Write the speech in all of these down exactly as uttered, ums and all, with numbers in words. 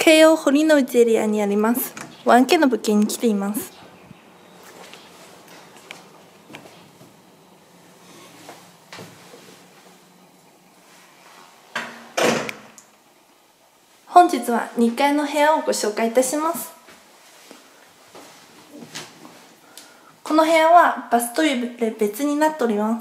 京王堀之内エリアにあります ワンケー の物件に来ています。本日はにかいの部屋をご紹介いたします。この部屋はバストイレ別になっております。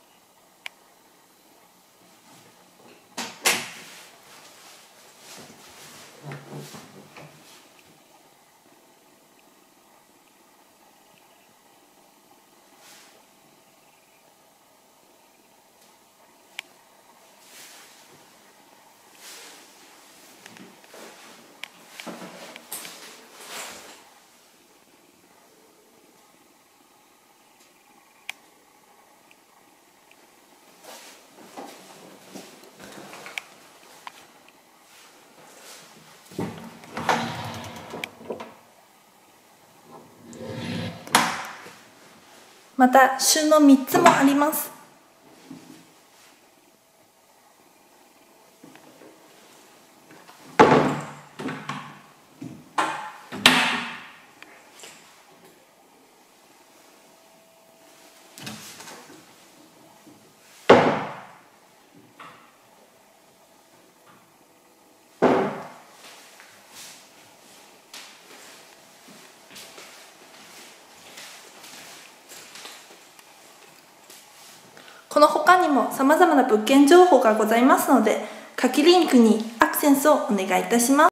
また収納みっつもあります。この他にも様々な物件情報がございますので、下記リンクにアクセスをお願いいたします。